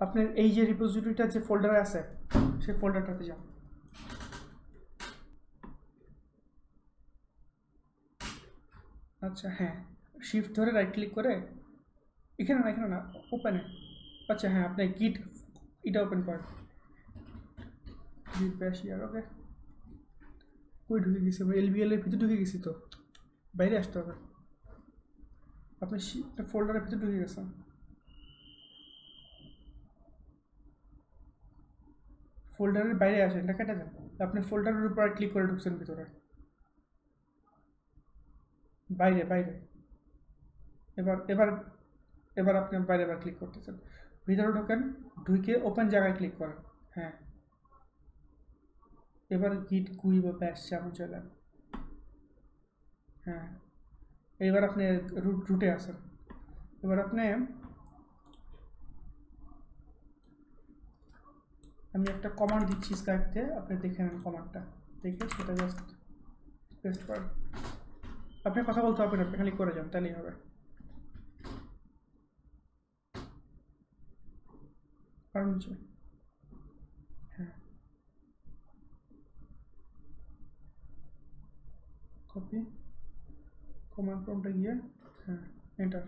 আপনার এই যে রিপোজিটরিটা যে ফোল্ডারে আছে সেই ফোল্ডারটাতে যান। আচ্ছা হ্যাঁ, শিফট ধরে রাইট ক্লিক করে এখানে না ওপেনে। আচ্ছা হ্যাঁ, আপনি গিট এটা ওপেন করেন, গিট ব্যাশ ইয়ার। ওকে, কই ঢুকে গেছি আমরা? এলবিএল এর ভিতরে ঢুকে গেছি তো, বাইরে আসতে হবে। আপনি ফোল্ডারের ভিতরে ঢুকে গেছেন। ফোল্ডারের বাইরে আসেন, এটা কেটে যান। আপনি ফোল্ডারের উপর ক্লিক করে ঢুকছেন ভিতরে, বাইরে বাইরে। এবার এবার এবার আপনি বাইরে আবার ক্লিক করতেছেন, ভিতরে ঢোকেন, ঢুকে ওপেন জায়গায় ক্লিক করেন। হ্যাঁ, এবার গিট গুই বা ব্যাশ যেমন চলেন। হ্যাঁ, এবার আপনি রুটে আসেন। এবার আপনি, আমি একটা কমান্ড দিচ্ছি স্কাইপতে, আপনি দেখে নেন কমান্ডটা, দেখে সেটা জাস্ট পেস্ট করেন। আপনি কথা বলতে হবে না, আপনি খালি করে যান, তাহলেই হবে। কারণ হ্যাঁ, কপি, কমান্ড প্রম্পটে গিয়ে হ্যাঁ এন্টার।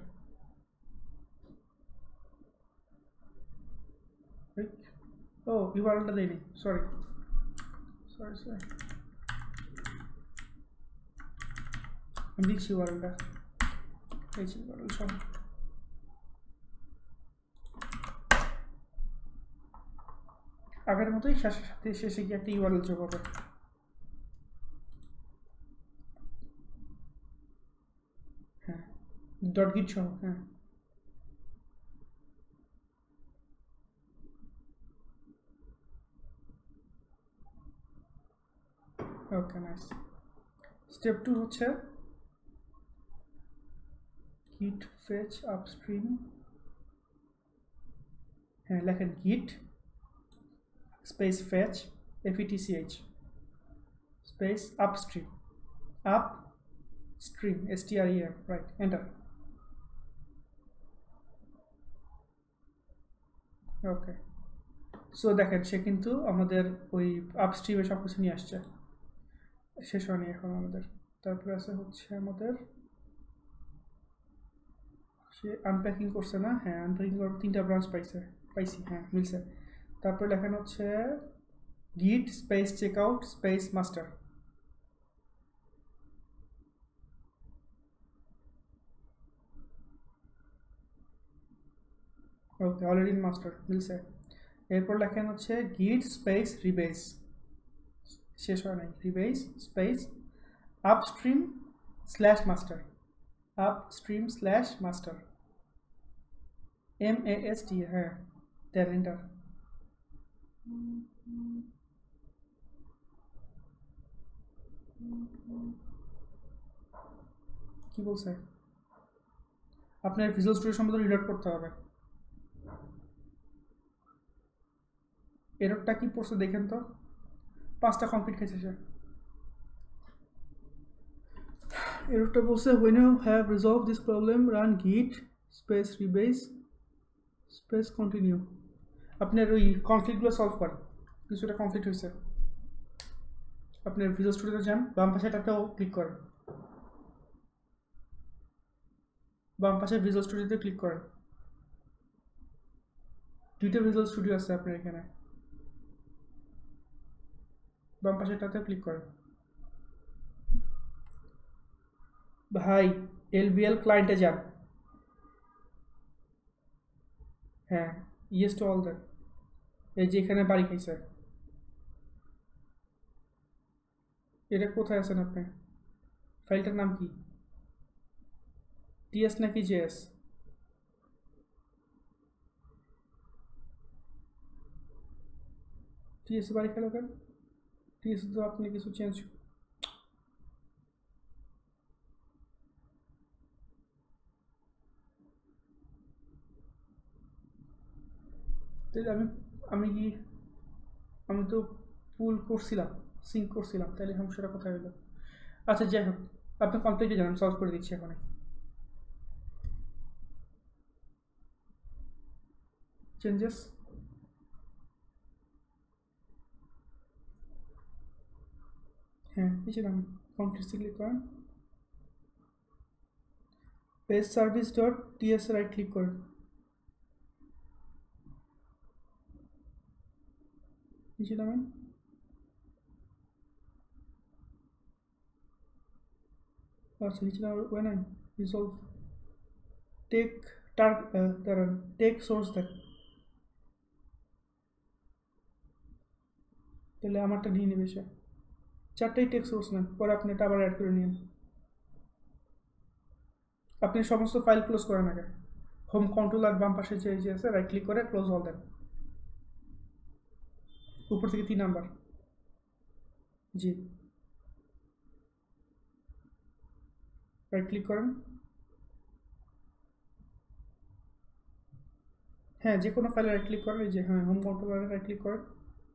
ও ইউআরএলটা দেয়নি, সরি সরি সরি, আমি দিচ্ছি ইউআরএলটা, দিচ্ছি ইউআরএল সব। আগের মতোই সাথে শেষে গিয়ে একটা ইউআরএল যোগ হবে। হ্যাঁ, ডট গিট সহ। হ্যাঁ, ওকে নাইস। স্টেপ 2 হচ্ছে git fetch upstream। হ্যাঁ, লেখেন git space fetch fetch space upstream, upstream stream, right, enter. Okay, so দেখেন সে কিন্তু আমাদের ওই আপস্ট্রিমে সব কিছু নিয়ে আসছে। শেষ হয়নি এখন আমাদের। তারপরে আছে হচ্ছে আমাদের, সে আনপ্যাকিং করছে না? হ্যাঁ, আনপ্যাকিং করার 3টা ব্রাঞ্চ পাইছি, হ্যাঁ মিলছে। তারপরে লেখানো হচ্ছে git space checkout space master. Okay, already master মিলছে। এরপর লেখানো হচ্ছে git স্পেস রিবেস, শেষ হয় নাই, rebase space upstream slash master, upstream slash master MAST। হ্যাঁ, দেন এন্টার। কি বলছে? আপনার ভিজুয়াল স্টুডিও সম্বন্ধে রিলোড করতে হবে। এররটা কি পড়ছে দেখেন তো, 5টা কমপ্লিট খেয়েছে সে। এররটা বলছে when you have resolved this problem run git space rebase space continue. আপনার ওই কনফ্লিক্টগুলো সলভ করেন, কিছুটা কনফ্লিক্ট হয়েছে। আপনার ভিজুয়াল স্টুডিওতে যান, বাম পাশেটাতেও ক্লিক করেন, বাম পাশে ভিজুয়াল স্টুডিওতে ক্লিক করেন। 2টা ভিজুয়াল স্টুডিও আছে আপনার এখানে, বাম পাশেটাতে ক্লিক করেন। ভাই এলবিএল ক্লায়েন্টে যান। হ্যাঁ, ইয়েস টু অল দ্যাট। এই যে এখানে বাড়ি খাইছে, এটা কোথায় আছেন আপনি? ফাইলটার নাম কি? টিএস নাকি জেএস? টিএস বাড়ি খেলো কেন? টিএস তো আপনি কিছু চেঞ্জ, আমি আমি কি, আমি তো পুল করছিলাম, সিঙ্ক করছিলাম, তাহলে সমস্যাটা কোথায় হলো? আচ্ছা যাই হোক, আপনি কমপ্লিটে যান, আমি সলভ করে দিচ্ছি এখন। চেঞ্জেস হ্যাঁ নিচে নামেন, কনফিগারেশন ক্লিক করেন, page service dot TS right click করেন, নিচে নামেন, আচ্ছা নিচে নামেন, ওয়ে নাই রিজলভ টেক দাঁড়ান, টেক সোর্স দেন, তাহলে আমারটা নিয়ে নেবে সে, 4টাই টেক সোর্স নেন, পরে আপনি এটা আবার অ্যাড করে নিন। আপনি সমস্ত ফাইল ক্লোজ করেন আগে, হোম কন্ট্রোল আর বাম পাশে যে আছে রাইট ক্লিক করে ক্লোজ অল দেন, উপর থেকে 3 নাম্বার, জি রাইট ক্লিক করেন, হ্যাঁ যে কোনো ফাইলে রাইট ক্লিক করেন, এই যে হ্যাঁ হোম কন্ট্রোলারে রাইট ক্লিক করেন,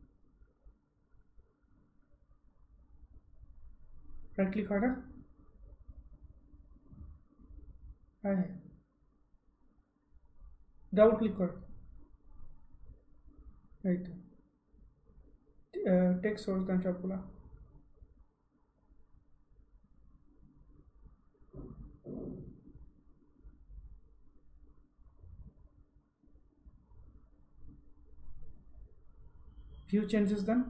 রাইট ক্লিক হয় না, হ্যাঁ হ্যাঁ ডাবল ক্লিক করেন, এই তো টেক্সট সোর্স দেন সবগুলা, ভিউ চেঞ্জেস দেন,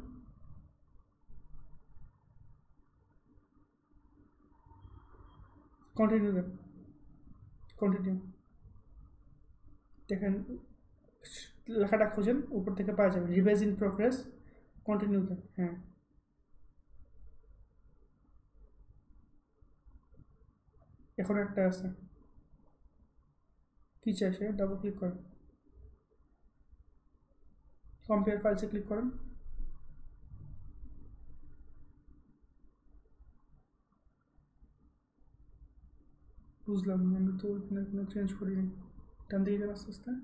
কন্টিনিউ দেন, কন্টিনিউ দেখেন লেখাটা খুঁজেন, উপর থেকে পাওয়া যাবে রিভাইজ ইন প্রোগ্রেস, কন্টিনিউ দেন, হ্যাঁ এখন একটা আছে কি চাইছে, ডাবল ক্লিক করেন, কম্পেয়ার ফাইলসে ক্লিক করেন, বুঝলাম, আমি তো এখানে কোনো চেঞ্জ করিনি, ডান দিকে যান আস্তে আস্তে,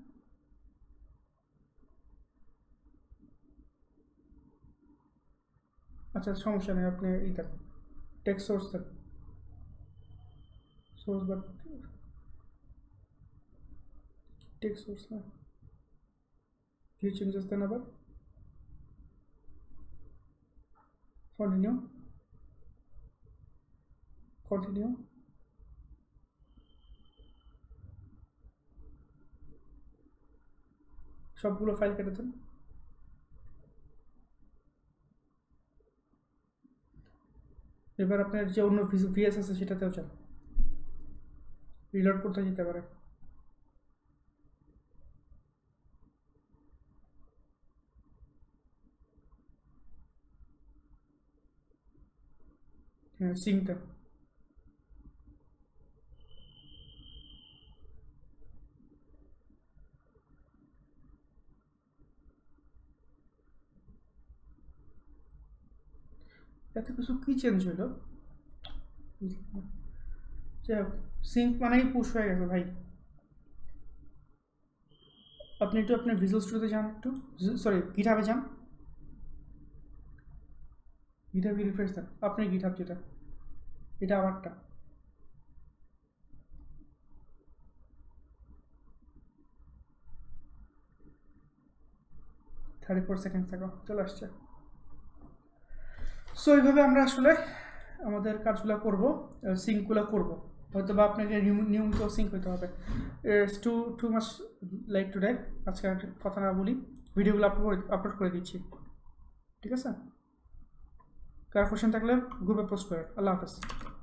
আচ্ছা সমস্যা নেই, আপনি এই দেন টেক্সট সোর্স দেন, সোর্স বাট টেক্সট সোর্স না, ভিউ চেঞ্জেস দেন, আবার কন্টিনিউ, কন্টিনিউ, সবগুলো ফাইল কেটে দেন, এবার আপনার যে অন্য ভিএস আছে সেটাতেও যান, রিলোড করতে যেতে পারে, হ্যাঁ সিঙ্কটা, এত কিছু কি চেঞ্জ হলো, যাই হোক সিঙ্ক মানেই পুশ হয়ে গেছে ভাই। আপনি একটু আপনার ভিজুয়াল স্টুডিওতে যান, একটু সরি গিটহাবে যান, গিটহাবে রিফ্রেশ দেন, আপনার গিটহাব যেটা, এটা আমারটা, 34 সেকেন্ড থাকো, চলে আসছে। সো এইভাবে আমরা আসলে আমাদের কাজগুলো করব, সিঙ্কগুলো করব, হয়তো বা আপনাকে নিয়মিত সিঙ্ক হতে হবে। It's too much like today, আজকে কথা না বলি, ভিডিওগুলো আপলোড করে দিচ্ছি, ঠিক আছে? কার কোশ্চেন থাকলে গ্রুপে পোস্ট করেন। আল্লাহ হাফেজ।